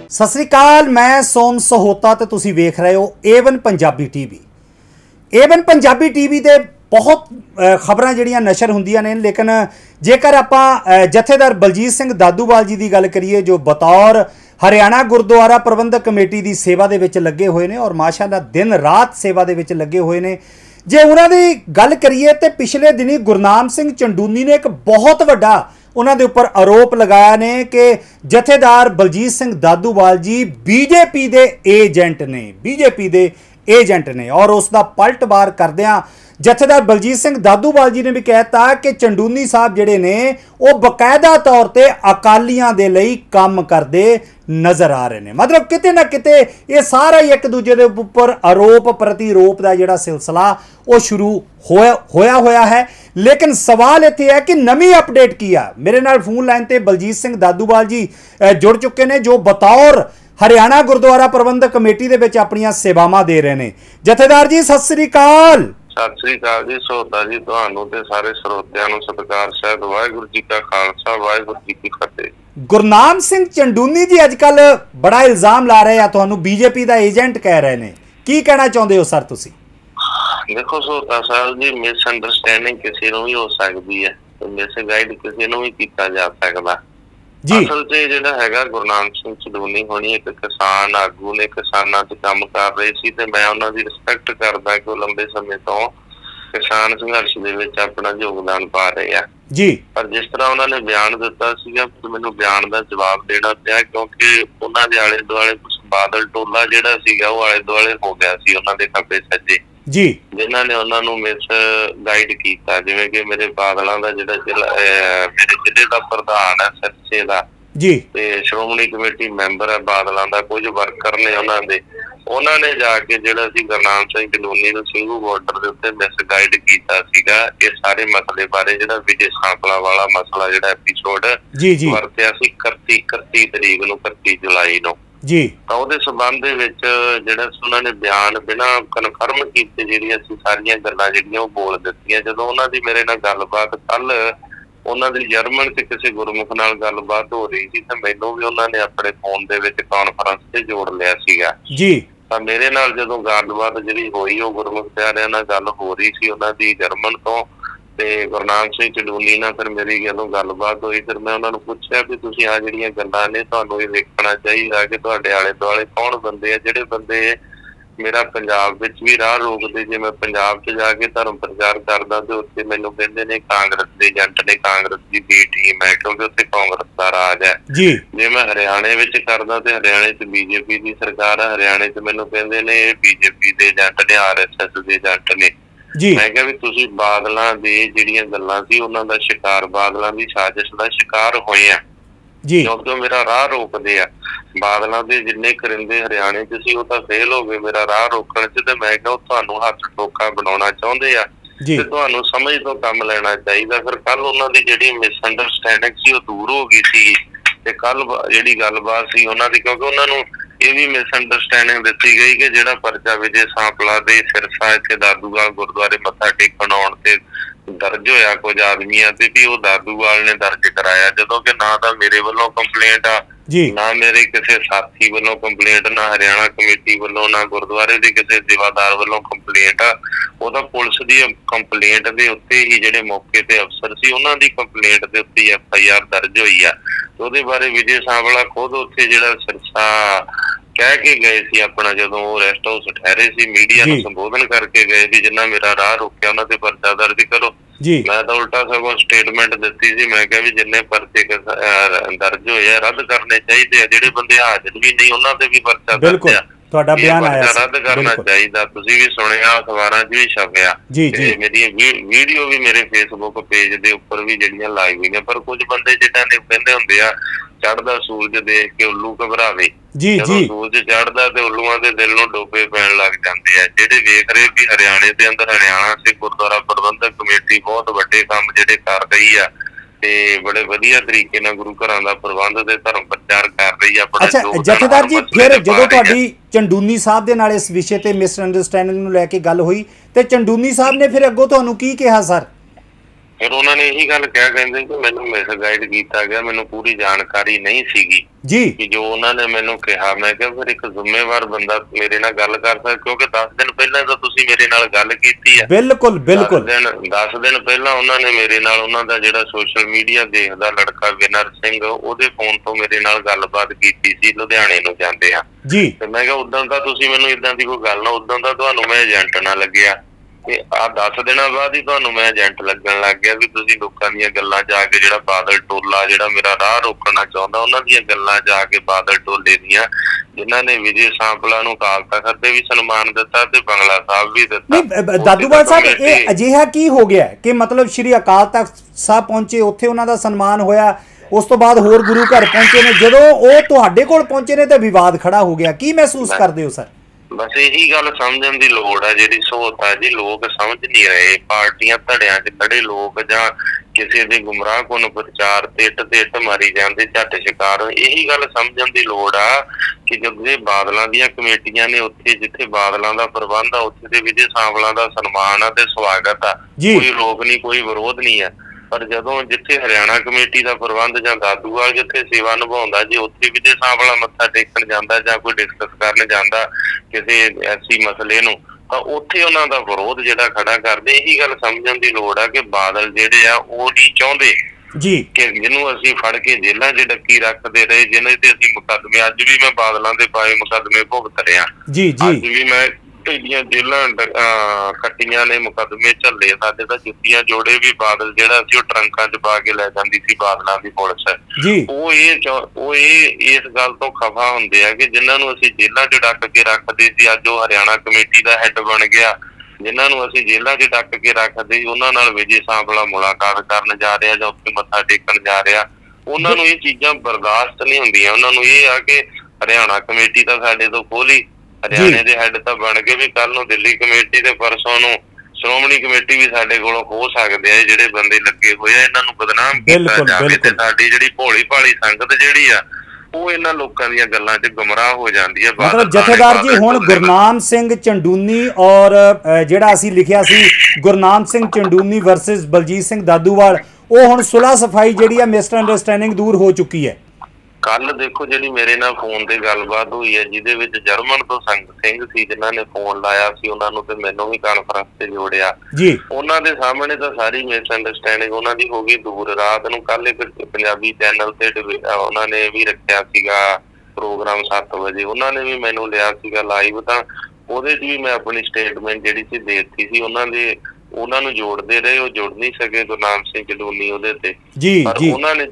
सत श्री अकाल, मैं सोम सहोता ते तुसी वेख रहे हो A1 Punjabi TV. A1 Punjabi TV ते बहुत खबरां जिहड़ियां नशर हुंदियां ने, लेकिन जेकर आपां जथेदार बलजीत सिंह दादूवाल जी की गल करिए जो बतौर हरियाणा गुरुद्वारा प्रबंधक कमेटी की सेवा दे विच लगे हुए ने और माशाअल्लाह दिन रात सेवा दे विच लगे हुए ने, जे उन्हां दी गल करिए तो पिछले दिनी गुरनाम सिंह चंडूनी ने एक बहुत वड्डा उन्हां दे उपर आरोप लगाया ने कि जथेदार बलजीत सिंह दादूवाल जी बीजेपी दे एजेंट ने और उसका पलटवार करदियां जथेदार बलजीत सिंह दादूवाल जी ने भी कहता कि चंडूनी साहब जिहड़े ने वो बकायदा तौर पर अकालियां दे लई काम करते नज़र आ रहे हैं। मतलब किते ना किते ये सारा ही एक दूजे के उपर आरोप प्रतिरोप का जिहड़ा सिलसिला वो शुरू होया है। लेकिन सवाल इत्थे है कि नवी अपडेट की है। मेरे नाल फोन लाइन ते बलजीत सिंह दादूवाल जी जुड़ चुके हैं जो बतौर हरियाणा गुरुद्वारा प्रबंधक कमेटी दे विच अपनियां सेवावां दे रहे हैं। जथेदार जी सत श्री अकाल। सत श्री अकाल जी सहोता जी, तुहानू ते सारे श्रोतियां नू सत्कार सहित वाहिगुरू जी का खालसा वाहिगुरू जी की फतेह। गुरनाम सिंह चंडूनी जी अजकल बड़ा इल्जाम ला रहे हैं, तुहानू बीजेपी का एजेंट कह रहे हैं, की कहना चाहते हो सर तुसी? देखो सहोता साहब जी, मिसअंडरस्टैंडिंग किसी नू भी हो सकती है, तो मिसगाइड किसी नू भी कीता जा सकदा जी। असल च जिहड़ा हैगा गुरनाम सिंह चंडूनी होनी एक किसान आगू ने, किसानां ते काम कर रहे सी ते मैं उन्हां दी रिस्पैक्ट करदा कि लंबे समय तो किसान संघर्ष दे विच अपना योगदान पा रहे हैं जी। पर जिस तरह उन्होंने बयान दिता सीगा, मैनूं बयान का जवाब देना पिया क्योंकि उन्हां दे आले दुआले कुछ बादल टोला जिहड़ा सीगा वो आले दुआले हो गया सी उन्हां दे खब्बे सज्जे जी, जिन्हां ने उन्हां नूं मिस गाइड कीता। जिवें कि मेरे बादलां दा जिहड़ा मेरे जिले दा प्रधान है सरसे दा जी ते श्रोमणी कमेटी मैंबर है बादलां दा, कुछ वर्कर ने उन्हां ने जाके जिहड़ा सी गुरनाम सिंह चंडूनी नूं ਸਿੰਘੂ बार्डर दे उत्ते मिस गाइड कीता सीगा। ये सारे मसले बारे जिहड़ा विजय सांपला वाला मसला जिहड़ा एपीसोड जी जी वरतिया सी 31 तरीक नूं 31 जुलाई नूं जी, तो उहदे संबंध दे विच जिहड़ा उन्हां ने बयान बिना कन्फर्म कीते जिहड़ियां सी सारियां गल्लां जिहड़ियां ओह बोल दित्तियां। जदों उन्हां दी मेरे नाल गलबात कल उन्हां दी जर्मन च किसी गुरमुख नाल गलबात हो रही सी ते मैनूं भी उन्हां ने अपने फोन दे विच कॉन्फ्रेंस ते जोड़ लिया सीगा जी। तो मेरे नाल जदों गलबात जिहड़ी होई ओह गुरमुख प्यारिਆਂ नाल गल हो रही सी उन्हां दी जर्मन तो ते गुरनाम सिंह चंडूनी नाल फिर मेरी जदों गलबात होई फिर मैं उन्हां नूं पुछया कि तुसीं आ जिहड़ियां गल्लां ने तुहानूं इह देखना चाहीदा कि तुहाडे आले दुआले कौन बंदे आ जिहड़े बंदे मेरा पंजाब विच भी राह रोकदे। जे मैं पंजाब च जाके धर्म प्रचार करदा ते उत्थे मैनूं कहंदे ने कांग्रेस दे एजेंट ने, कांग्रेस दी बी टीम है क्योंकि उत्थे कांग्रेस दा राज है जी। जे मैं हरियाणे विच करदा ते हरियाणे च बीजेपी दी सरकार है, हरियाणे च मैनूं कहंदे ने बीजेपी दे एजेंट ने, आरएसएस दे एजेंट ने जी। मैं कहा भी तुसीं बादलां दे जिहड़ियां गल्लां सी उन्हां दा शिकार, बादलां दी साजिश दा शिकार होए आ जी, क्योंकि मेरा राह रोकदे आ। बादलों के जिन्ने करिंदे हरियाणे च सी तां फेल हो गए मेरा राह रोकण च, ते मैं कहा तुहानूं हत्थ ठोका बनाउणा चाहुंदे आ ते तुहानूं समझ तो काम लेना चाहीदा। फिर कल उन्हां दी जिहड़ी मिसअंडरस्टैंडिंग सी ओह दूर हो गई सी ते कल जिहड़ी गलबात सी उन्हां दी, क्योंकि उन्हां नूं ये भी मिसअंडरस्टैंडिंग दित्ती गई कि जिहड़ा परचा विजय सांपला दे सिरसा इत्थे दादूवाल गुरुद्वारे मत्था टेकण आउण ते दर्ज होया कुछ आदमियां ते भी वो दादूवाल ने दर्ज कराया, जदों कि ना तां मेरे वल्लों कंप्लेंट आ ना मेरे किसी साथी वालों कंप्लेंट, ना हरियाणा कमेटी वालों, ना गुरुद्वारे के किसी सेवादार वालों कंप्लेंट आ। ओहदा पुलिस दी कंप्लेंट दे उत्ते ही जिहड़े मौके ते अफसर सी उन्हां दी कंप्लेंट दे उत्ते FIR दर्ज होई आ। ਉਹਦੇ बारे विजय सांपला खुद उत्थे जिहड़ा सिरसा कह के गए सी अपना जदों वो रेस्ट हाउस ठहरे सी मीडिया नूं संबोधन करके गए सी जिन्ना मेरा राह रोकिया उन्हां ते परचा दर्ज करो जी। मैं तो उल्टा सगों स्टेटमेंट दित्ती सी, मैं कहा भी जिन्ने परचे दर्ज होए रद्द करने चाहिए, जिहड़े बंदे हाजिर भी नहीं उन्हां ते भी परचा दर्ज आ, तुहाडा बयान आया रद्द करना चाहिए। तुसीं भी सुनिया, अखबारां 'च भी छपिया जी। मेरी वीडियो भी मेरे फेसबुक पेज दे उपर भी जिहड़ियां लाई होईयां, पर कुछ बंदे जिहड़े ने कहंदे हुंदे आ चढ़दा सूरज देख के उल्लू घबरावे जी जी। सूरज चढ़दा ते उल्लूआं दे दिल नूं डोबे पैण लग जांदे आ। जिहड़े वेख रहे भी हरियाणे दे अंदर हरियाणा सिख गुरुद्वारा प्रबंधक कमेटी बहुत वड्डे काम जिहड़े कर रही आ ते बड़े वधिया तरीके नाल गुरु घरां दा प्रबंध ते धर्म प्रचार कर रही आ। अच्छा जथेदार जी, फिर जदों तुहाडी चंडूनी साहब दे नाल इस विषय ते मिसअंडरस्टैंडिंग नूं लैके गल होई ते चंडूनी साहब ने फिर अग्गों तुहानूं की कहा सर? ਫਿਰ ਉਹਨਾਂ ਨੇ ਇਹੀ ਗੱਲ ਕਿਹਾ, ਕਹਿੰਦੇ ਕਿ ਮੈਨੂੰ ਮਿਸਗਾਈਡ ਕੀਤਾ ਗਿਆ, ਮੈਨੂੰ ਪੂਰੀ ਜਾਣਕਾਰੀ ਨਹੀਂ ਸੀਗੀ ਜੀ ਕਿ ਜੋ ਉਹਨਾਂ ਨੇ ਮੈਨੂੰ ਕਿਹਾ। ਮੈਂ ਕਿਹਾ ਫਿਰ ਇੱਕ ਜ਼ਿੰਮੇਵਾਰ ਬੰਦਾ ਮੇਰੇ ਨਾਲ ਗੱਲ ਕਰ ਸਕਦਾ, ਕਿਉਂਕਿ 10 ਦਿਨ ਪਹਿਲਾਂ ਤਾਂ ਤੁਸੀਂ ਮੇਰੇ ਨਾਲ ਗੱਲ ਕੀਤੀ ਹੈ। ਬਿਲਕੁਲ ਬਿਲਕੁਲ 10 ਦਿਨ ਪਹਿਲਾਂ ਉਹਨਾਂ ਨੇ ਮੇਰੇ ਨਾਲ ਉਹਨਾਂ ਦਾ ਜਿਹੜਾ ਸੋਸ਼ਲ ਮੀਡੀਆ ਦੇਖਦਾ ਲੜਕਾ ਵਿਨਰ ਸਿੰਘ, ਉਹਦੇ ਫੋਨ ਤੋਂ ਮੇਰੇ ਨਾਲ ਗੱਲਬਾਤ ਕੀਤੀ ਸੀ, ਲੁਧਿਆਣੇ ਨੂੰ ਜਾਂਦੇ ਆ ਜੀ। ਤੇ ਮੈਂ ਕਿਹਾ ਉਦੋਂ ਤਾਂ ਤੁਸੀਂ ਮੈਨੂੰ ਇਦਾਂ ਦੀ ਕੋਈ ਗੱਲ ਨਾ, ਉਦੋਂ ਤਾਂ ਤੁਹਾਨੂੰ ਮੈਂ ਏਜੰਟ ਨਾ ਲੱਗਿਆ, ਤੇ ਆਹ 10 ਦਿਨਾਂ ਬਾਅਦ ਹੀ ਤੁਹਾਨੂੰ ਮੈਂ ਏਜੰਟ ਲੱਗਣ ਲੱਗ ਗਿਆ ਵੀ ਤੁਸੀਂ ਲੋਕਾਂ ਦੀਆਂ ਗੱਲਾਂ ਜਾ ਕੇ, ਜਿਹੜਾ ਬਾਦਲ ਟੋਲਾ ਜਿਹੜਾ ਮੇਰਾ ਰਾਹ ਰੋਕਣਾ ਚਾਹੁੰਦਾ, ਉਹਨਾਂ ਦੀਆਂ ਗੱਲਾਂ ਜਾ ਕੇ ਬਾਦਲ ਟੋਲੇ ਦੀਆਂ, ਜਿਨ੍ਹਾਂ ਨੇ ਵਿਜੇ ਸਾਂਪਲਾ ਨੂੰ ਅਕਾਲ ਤਖ਼ਤ ਤੇ ਵੀ ਸਨਮਾਨ ਦਿੱਤਾ ਤੇ ਬੰਗਲਾ ਸਾਹਿਬ ਵੀ ਦਿੱਤਾ। ਦਾਦੂਵਾਲ ਸਾਹਿਬ, ਇਹ ਅਜਿਹਾ ਕੀ ਹੋ ਗਿਆ ਕਿ ਮਤਲਬ ਸ਼੍ਰੀ ਅਕਾਲ ਤਖ਼ਤ ਸਾਹਿਬ ਪਹੁੰਚੇ, ਉੱਥੇ ਉਹਨਾਂ ਦਾ ਸਨਮਾਨ ਹੋਇਆ, ਉਸ ਤੋਂ ਬਾਅਦ ਹੋਰ ਗੁਰੂ ਘਰ ਪਹੁੰਚੇ ਨੇ, ਜਦੋਂ ਉਹ ਤੁਹਾਡੇ ਕੋਲ ਪਹੁੰਚੇ ਨੇ ਤੇ ਵਿਵਾਦ ਖੜਾ ਹੋ ਗਿਆ, ਕੀ ਮਹਿਸੂਸ ਕਰਦੇ ਹੋ ਸਰ? ਬਸ ਇਹੀ ਗੱਲ ਸਮਝਣ ਦੀ ਲੋੜ ਹੈ, ਜਿਹੜੀ ਸੋਚ ਹੈ ਜੀ, ਲੋਕ ਸਮਝ ਨਹੀਂ ਰਹੇ। ਪਾਰਟੀਆਂ ਧੜਿਆਂ 'ਚ ਖੜੇ ਲੋਕ ਜਾਂ ਕਿਸੇ ਦੇ ਗੁੰਮਰਾਹ ਕੁਨ ਪ੍ਰਚਾਰ ਤੇ ਇੱਟ ਮਾਰੀ ਜਾਂਦੇ, ਝੱਟ ਸ਼ਿਕਾਰ। ਇਹੀ ਗੱਲ ਸਮਝਣ ਦੀ ਲੋੜ ਆ ਕਿ ਜਦੋਂ ਬਾਦਲਾਂ ਦੀਆਂ ਕਮੇਟੀਆਂ ਨੇ, ਉੱਥੇ ਜਿੱਥੇ ਬਾਦਲਾਂ ਦਾ ਪ੍ਰਬੰਧ ਆ, ਉੱਥੇ ਦੇ ਵਿਜੇ ਸਾਂਪਲਾ ਦਾ ਸਨਮਾਨ ਆ ਤੇ ਸਵਾਗਤ ਆ, ਕੋਈ ਰੋਕ ਨਹੀਂ, ਕੋਈ ਵਿਰੋਧ ਨਹੀਂ ਹੈ। ਪਰ ਜਦੋਂ ਜਿੱਥੇ ਹਰਿਆਣਾ ਕਮੇਟੀ ਦਾ ਪ੍ਰਬੰਧ ਜਾਂ ਦਾਦੂਵਾਲ ਜਿੱਥੇ ਸੇਵਾ ਨਿਭਾਉਂਦਾ, ਜੇ ਉੱਥੇ ਵਿਜੇ ਸਾਂਪਲਾ ਮੱਥਾ ਟੇਕਣ ਜਾਂਦਾ ਜਾਂ ਕੋਈ ਡਿਸਕਸ ਕਰਨ ਜਾਂਦਾ ਕਿਸੇ ਐਸੀ ਮਸਲੇ ਨੂੰ, ਤਾਂ ਉੱਥੇ ਉਹਨਾਂ ਦਾ ਵਿਰੋਧ ਜਿਹੜਾ ਖੜਾ ਕਰਦੇ। ਇਹੀ ਗੱਲ ਸਮਝਣ ਦੀ ਲੋੜ ਆ ਕਿ ਬਾਦਲ ਜਿਹੜੇ ਆ ਉਹ ਨਹੀਂ ਚਾਹੁੰਦੇ ਜੀ ਕਿ ਜਿਹਨੂੰ ਅਸੀਂ ਫੜ ਕੇ ਜੇਲ੍ਹਾਂ 'ਚ ਡੱਕੀ ਰੱਖਦੇ ਰਹੇ, ਜਿਹਨਾਂ ਤੇ ਅਸੀਂ ਮੁਕੱਦਮੇ, ਅੱਜ ਵੀ ਮੈਂ ਬਾਦਲਾਂ ਦੇ ਪਾਏ ਮੁਕੱਦਮੇ ਭੁਗਤ ਰਿਹਾ ਜੀ ਜੀ, ਅੱਜ ਵੀ ਮੈਂ ਢੇਡੀਆਂ ਜੇਲ੍ਹਾਂ ਕੱਟੀਆਂ ਨੇ, ਮੁਕੱਦਮੇ ਝੱਲੇ। ਸਾਡੇ ਤਾਂ ਜੁੱਤੀਆਂ ਜੋੜੇ ਵੀ ਬਾਦਲ ਜਿਹੜਾ ਸੀ ਉਹ ਟਰੰਕਾਂ 'ਚ ਪਾ ਕੇ ਲੈ ਜਾਂਦੀ ਸੀ ਬਾਦਲਾਂ ਦੀ ਪੁਲਿਸ। ਉਹ ਇਸ ਗੱਲ ਤੋਂ ਖਫਾ ਹੁੰਦੇ ਆ ਕਿ ਜਿਨ੍ਹਾਂ ਨੂੰ ਅਸੀਂ ਜੇਲ੍ਹਾਂ 'ਚ ਡੱਕ ਕੇ ਰੱਖਦੇ ਸੀ, ਅੱਜ ਉਹ ਹਰਿਆਣਾ ਕਮੇਟੀ ਦਾ ਹੈੱਡ ਬਣ ਗਿਆ। ਜਿਨ੍ਹਾਂ ਨੂੰ ਅਸੀਂ ਜੇਲ੍ਹਾਂ 'ਚ ਡੱਕ ਕੇ ਰੱਖਦੇ ਸੀ, ਉਹਨਾਂ ਨਾਲ ਵਿਜੇ ਸਾਂਪਲਾ ਮੁਲਾਕਾਤ ਕਰਨ ਜਾ ਰਿਹਾ ਜਾਂ ਉੱਥੇ ਮੱਥਾ ਟੇਕਣ ਜਾ ਰਿਹਾ। ਉਹਨਾਂ ਨੂੰ ਇਹ ਚੀਜ਼ਾਂ ਬਰਦਾਸ਼ਤ ਨਹੀਂ ਹੁੰਦੀਆਂ। ਉਹਨਾਂ ਨੂੰ ਇਹ ਆ ਕਿ ਹਰਿਆਣਾ ਕਮੇਟੀ ਤਾਂ ਸਾਡੇ ਤੋਂ ਖੋਲੀ, ਹਰਿਆਣੇ ਦੇ ਹੈੱਡ ਤਾਂ ਬਣ ਗਏ ਵੀ, ਕੱਲ ਨੂੰ ਦਿੱਲੀ ਕਮੇਟੀ ਤੇ ਪਰਸੋਂ ਨੂੰ ਸ਼੍ਰੋਮਣੀ ਕਮੇਟੀ ਵੀ ਸਾਡੇ ਕੋਲੋਂ ਹੋ ਸਕਦੇ ਆ। ਜਿਹੜੇ ਬੰਦੇ ਲੱਗੇ ਹੋਏ ਆ, ਇਹਨਾਂ ਨੂੰ ਬਦਨਾਮ ਕੀਤਾ ਜਾਵੇ ਤੇ ਸਾਡੀ ਜਿਹੜੀ ਭੋਲੀ ਭਾਲੀ ਸੰਗਤ ਜਿਹੜੀ ਆ ਉਹ ਇਹਨਾਂ ਲੋਕਾਂ ਦੀਆਂ ਗੱਲਾਂ 'ਚ ਗੁੰਮਰਾਹ ਹੋ ਜਾਂਦੀ ਹੈ। ਮਤਲਬ ਜਥੇਦਾਰ ਜੀ, ਹੁਣ ਗੁਰਨਾਮ ਸਿੰਘ ਚੰਡੂਨੀ ਔਰ ਜਿਹੜਾ ਅਸੀਂ ਲਿਖਿਆ ਸੀ ਗੁਰਨਾਮ ਸਿੰਘ ਚੰਡੂਨੀ ਵਰਸਸ ਬਲਜੀਤ ਸਿੰਘ ਦਾਦੂਵਾਲ, ਉਹ ਹੁਣ ਸੁਲ੍ਹਾ ਸਫਾਈ ਜਿਹੜੀ ਆ, ਮਿਸ ਅੰਡਰਸਟੈਂਡਿੰਗ ਦੂਰ ਹੋ ਚੁੱਕੀ ਹੈ। ਕੱਲ ਦੇਖੋ ਜਿਹੜੀ ਮੇਰੇ ਨਾਲ ਫੋਨ ਤੇ ਗੱਲਬਾਤ ਹੋਈ ਹੈ, ਜਿਹਦੇ ਵਿੱਚ ਜਰਮਨ ਤੋਂ ਸੰਗਤ ਸਿੰਘ ਸੀ ਜਿਨ੍ਹਾਂ ਨੇ ਫੋਨ ਲਾਇਆ ਸੀ, ਉਹਨਾਂ ਨੂੰ ਤੇ ਮੈਨੂੰ ਵੀ ਕਾਨਫਰੰਸ ਤੇ ਜੋੜਿਆ ਜੀ। ਉਹਨਾਂ ਦੇ ਸਾਹਮਣੇ ਤਾਂ ਸਾਰੀ ਮਿਸ ਅੰਡਰਸਟੈਂਡਿੰਗ ਉਹਨਾਂ ਦੀ ਹੋ ਗਈ ਦੂਰ। ਰਾਤ ਨੂੰ ਕੱਲ ਇੱਕ ਪੰਜਾਬੀ ਚੈਨਲ ਤੇ ਉਹਨਾਂ ਨੇ ਵੀ ਰੱਖਿਆ ਸੀਗਾ ਪ੍ਰੋਗਰਾਮ 7 ਵਜੇ, ਉਹਨਾਂ ਨੇ ਵੀ ਮੈਨੂੰ ਲਿਆ ਸੀਗਾ ਲਾਈਵ, ਤਾਂ ਉਹਦੇ 'ਚ ਵੀ ਮੈਂ ਆਪਣੀ ਸਟੇਟਮੈਂਟ ਜਿਹੜੀ ਸੀ ਦੇ ਦਿੱਤੀ ਸੀ। ਉਹਨਾਂ ਨੂੰ ਜੋੜਦੇ ਰਹੇ, ਉਹ ਜੁੜ ਨਹੀਂ ਸਕੇ ਗੁਰਨਾਮ ਸਿੰਘ ਚੰਡੂਨੀ ਉਹਦੇ ਤੇ ਜੀ। ਪਰ ਉਹਨਾਂ ਨੇ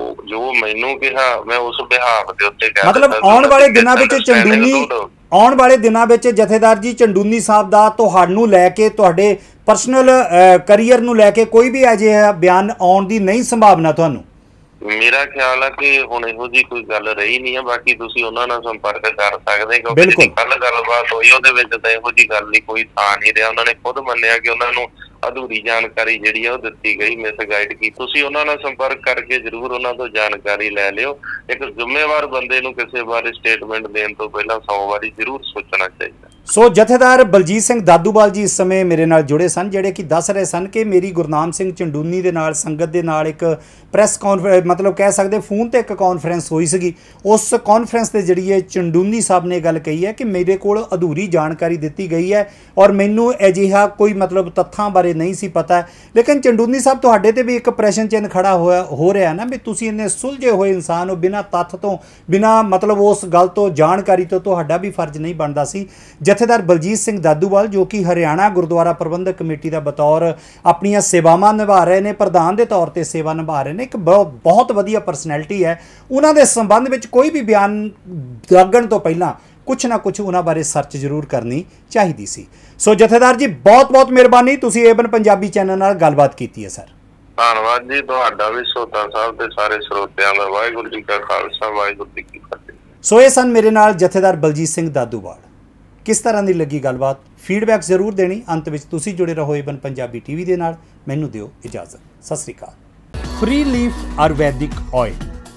ਜੋ ਮੈਨੂੰ ਕਿਹਾ, ਮੈਂ ਉਸ ਬਿਹਾਫ ਦੇ ਉੱਤੇ ਕਹਿ, ਮਤਲਬ ਆਉਣ ਵਾਲੇ ਦਿਨਾਂ ਵਿੱਚ ਚੰਡੂਨੀ, ਆਉਣ ਵਾਲੇ ਦਿਨਾਂ ਵਿੱਚ ਜਥੇਦਾਰ ਜੀ ਚੰਡੂਨੀ ਸਾਹਿਬ ਦਾ ਤੁਹਾਨੂੰ ਲੈ ਕੇ, ਤੁਹਾਡੇ ਪਰਸਨਲ ਕਰੀਅਰ ਨੂੰ ਲੈ ਕੇ ਕੋਈ ਵੀ ਅਜਿਹਾ ਬਿਆਨ ਆਉਣ ਦੀ ਨਹੀਂ ਸੰਭਾਵਨਾ ਤੁਹਾਨੂੰ? ਮੇਰਾ ਖਿਆਲ ਹੈ ਕਿ ਹੁਣ ਇਹੋ ਜਿਹੀ ਕੋਈ ਗੱਲ ਰਹੀ ਨਹੀਂ ਹੈ। ਬਾਕੀ ਤੁਸੀਂ ਉਹਨਾਂ ਨਾਲ ਸੰਪਰਕ ਕਰ ਸਕਦੇ, ਕਿਉਂਕਿ ਕੱਲ ਗੱਲਬਾਤ ਹੋਈ ਉਹਦੇ ਵਿੱਚ ਤਾਂ ਇਹੋ ਜਿਹੀ ਗੱਲ ਦੀ ਕੋਈ ਥਾਂ ਨਹੀਂ ਰਿਹਾ। ਉਹਨਾਂ ਨੇ ਖੁਦ ਮੰਨਿਆ ਕਿ ਉਹਨਾਂ ਨੂੰ ਅਧੂਰੀ ਜਾਣਕਾਰੀ ਜਿਹੜੀ ਆ ਉਹ ਦਿੱਤੀ ਗਈ, ਮਿਸਗਾਈਡ ਕੀਤੀ। ਤੁਸੀਂ ਉਹਨਾਂ ਨਾਲ ਸੰਪਰਕ ਕਰਕੇ ਜ਼ਰੂਰ ਉਹਨਾਂ ਤੋਂ ਜਾਣਕਾਰੀ ਲੈ ਲਿਓ। ਇੱਕ ਜ਼ਿੰਮੇਵਾਰ ਬੰਦੇ ਨੂੰ ਕਿਸੇ ਬਾਰੇ ਸਟੇਟਮੈਂਟ ਦੇਣ ਤੋਂ ਪਹਿਲਾਂ 100 ਵਾਰੀ ਜ਼ਰੂਰ ਸੋਚਣਾ ਚਾਹੀਦਾ। ਸੋ ਜਥੇਦਾਰ ਬਲਜੀਤ ਸਿੰਘ ਦਾਦੂਵਾਲ ਜੀ ਇਸ ਸਮੇਂ ਮੇਰੇ ਨਾਲ ਜੁੜੇ ਸਨ, ਜਿਹੜੇ ਕਿ ਦੱਸ ਰਹੇ ਸਨ ਕਿ ਮੇਰੀ ਗੁਰਨਾਮ ਸਿੰਘ ਚੰਡੂਨੀ ਦੇ ਨਾਲ, ਸੰਗਤ ਦੇ ਨਾਲ ਇੱਕ ਪ੍ਰੈਸ ਕਾਨਫਰੰਸ, ਮਤਲਬ ਕਹਿ ਸਕਦੇ ਫੋਨ ਤੇ ਇੱਕ ਕਾਨਫਰੰਸ ਹੋਈ ਸੀਗੀ। ਉਸ ਕਾਨਫਰੰਸ ਦੇ ਜਰੀਏ ਚੰਡੂਨੀ ਸਾਹਿਬ ਨੇ ਗੱਲ ਕਹੀ ਹੈ ਕਿ ਮੇਰੇ ਕੋਲ ਅਧੂਰੀ ਜਾਣਕਾਰੀ ਦਿੱਤੀ ਗਈ ਹੈ ਔਰ ਮੈਨੂੰ ਅਜਿਹਾ ਕੋਈ ਮਤਲਬ ਤੱਥਾਂ ਬਾਰੇ ਨਹੀਂ ਸੀ ਪਤਾ। ਲੇਕਿਨ ਚੰਡੂਨੀ ਸਾਹਿਬ, ਤੁਹਾਡੇ ਤੇ ਵੀ ਇੱਕ ਪ੍ਰਸ਼ਨ ਚਿੰਨ ਖੜਾ ਹੋ ਰਿਹਾ ਨਾ ਵੀ ਤੁਸੀਂ ਇੰਨੇ ਸੁਲਝੇ ਹੋਏ ਇਨਸਾਨ ਹੋ, ਬਿਨਾਂ ਤੱਥ ਤੋਂ, ਬਿਨਾਂ ਮਤਲਬ ਉਸ ਗੱਲ ਤੋਂ, ਜਾਣਕਾਰੀ ਤੋਂ ਤੁਹਾਡਾ ਵੀ ਫਰਜ਼ ਨਹੀਂ ਬਣਦਾ ਸੀ। ਜਥੇਦਾਰ ਬਲਜੀਤ ਸਿੰਘ ਦਾਦੂਵਾਲ, ਜੋ ਕਿ ਹਰਿਆਣਾ ਗੁਰਦੁਆਰਾ ਪ੍ਰਬੰਧਕ ਕਮੇਟੀ ਦਾ ਬਤੌਰ ਆਪਣੀਆਂ ਸੇਵਾਵਾਂ ਨਿਭਾ ਰਹੇ ਨੇ, ਪ੍ਰਧਾਨ ਦੇ ਤੌਰ ਤੇ ਸੇਵਾ ਨਿਭਾ ਰਹੇ ਨੇ, ਇੱਕ ਬਹੁਤ ਵਧੀਆ ਪਰਸਨੈਲਿਟੀ ਹੈ। ਉਹਨਾਂ ਦੇ ਸੰਬੰਧ ਵਿੱਚ ਕੋਈ ਵੀ ਬਿਆਨ ਲੱਗਣ ਤੋਂ ਪਹਿਲਾਂ ਕੁਛ ਨਾ ਕੁਛ ਉਹਨਾਂ ਬਾਰੇ ਸਰਚ ਜ਼ਰੂਰ ਕਰਨੀ ਚਾਹੀਦੀ ਸੀ। ਸੋ ਜਥੇਦਾਰ ਜੀ, ਬਹੁਤ ਮਿਹਰਬਾਨੀ, ਤੁਸੀਂ ਏਬਨ ਪੰਜਾਬੀ ਚੈਨਲ ਨਾਲ ਗੱਲਬਾਤ ਕੀਤੀ ਹੈ ਸਰ। ਧੰਨਵਾਦ ਜੀ ਤੁਹਾਡਾ ਵੀ, ਸੋਤਾ ਸਾਹਿਬ ਤੇ ਸਾਰੇ ਸਰੋਤਿਆਂ ਦਾ। ਵਾਹਿਗੁਰੂ ਜੀ ਕਾ ਖਾਲਸਾ, ਵਾਹਿਗੁਰੂ ਜੀ ਕੀ ਫਤਿਹ। ਸੋ ਇਹ ਸਨ ਮੇਰੇ ਨਾਲ ਜਥੇਦਾਰ ਬਲਜੀਤ ਸਿੰਘ ਦਾਦੂਵਾਲ। ਕਿਸ ਤਰ੍ਹਾਂ ਦੀ ਲੱਗੀ ਗੱਲਬਾਤ, ਫੀਡਬੈਕ ਜ਼ਰੂਰ ਦੇਣੀ। ਅੰਤ ਵਿੱਚ ਤੁਸੀਂ ਜੁੜੇ ਰਹੋ ਏਬਨ ਪੰਜਾਬੀ ਟੀਵੀ ਦੇ ਨਾਲ। ਮੈਨੂੰ ਦਿਓ ਇਜਾਜ਼ਤ, ਸਤਿ ਸ੍ਰੀ ਅਕਾਲ। ਫ੍ਰੀ ਲੀਫ ਆਯੁਰਵੈਦਿਕ ਆਇਲ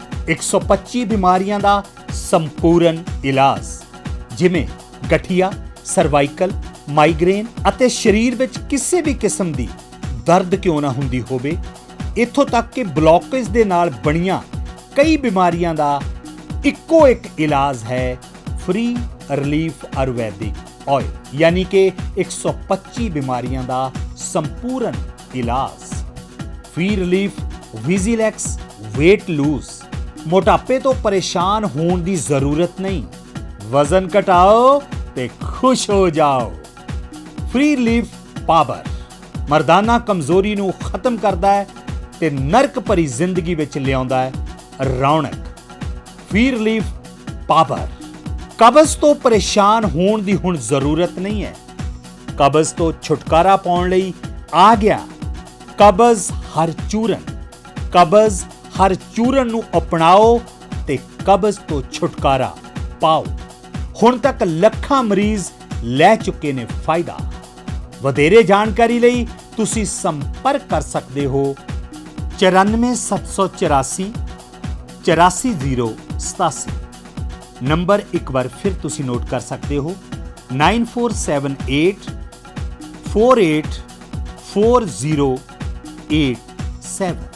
125 ਬਿਮਾਰੀਆਂ ਦਾ ਸੰਪੂਰਨ ਇਲਾਜ, ਜਿਵੇਂ ਗਠੀਆ, ਸਰਵਾਈਕਲ, ਮਾਈਗ੍ਰੇਨ ਅਤੇ ਸਰੀਰ ਵਿੱਚ ਕਿਸੇ ਵੀ ਕਿਸਮ ਦੀ ਦਰਦ ਕਿਉਂ ਨਾ ਹੁੰਦੀ ਹੋਵੇ। ਇੱਥੋਂ ਤੱਕ ਕਿ ਬਲੌਕੇਜ ਦੇ ਨਾਲ ਬਣੀਆਂ ਕਈ ਬਿਮਾਰੀਆਂ ਦਾ ਇੱਕੋ ਇੱਕ ਇਲਾਜ ਹੈ ਫ੍ਰੀ ਰਿਲੀਫ ਆਯੁਰਵੈਦਿਕ ਆਇਲ, यानी कि 125 बीमारियां दा संपूर्ण इलाज। Free relief Vigilax weight loose, मोटापे तो परेशान होने की जरूरत नहीं, वजन घटाओ ते खुश हो जाओ। फ्री रिलीफ पावर मर्दाना कमजोरी नू खत्म करता है ते नरक भरी जिंदगी विच लियाउंदा है रौनक। फ्री रिलीफ पावर कब्ज तो परेशान होने की हुण जरूरत नहीं है, कब्ज तो छुटकारा पाउण लई आ गया कब्ज हर चूरन। कब्ज हर चूरन नू अपनाओ ते कब्ज तो छुटकारा पाओ। हुण तक लखां मरीज लै चुके ने फायदा। वधेरे जानकारी लई तुसी संपर्क कर सकते हो 94 784 84 087। नंबर एक बार फिर तुसी नोट कर सकते हो 9478 48 4087।